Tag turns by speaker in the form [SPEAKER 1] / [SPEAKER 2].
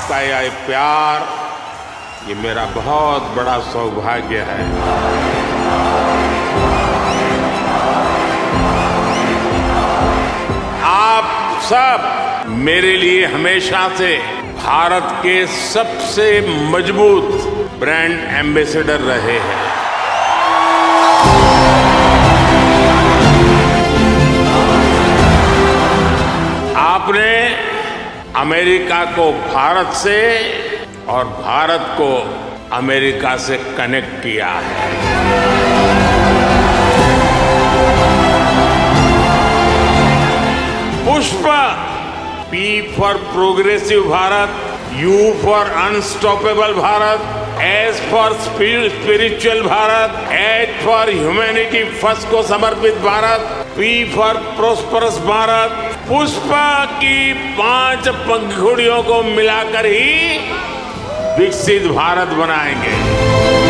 [SPEAKER 1] आपका यह प्यार, ये मेरा बहुत बड़ा सौभाग्य है। आप सब मेरे लिए हमेशा से भारत के सबसे मजबूत ब्रांड एम्बेसडर रहे हैं। आपने अमेरिका को भारत से और भारत को अमेरिका से कनेक्ट किया है। पुष्प, P for progressive Bharat, U for unstoppable Bharat, S for spiritual Bharat, H for humanity first को समर्पित Bharat, P for prosperous Bharat. पुष्प की 5 पंखुड़ियों को मिलाकर ही विकसित भारत बनाएंगे।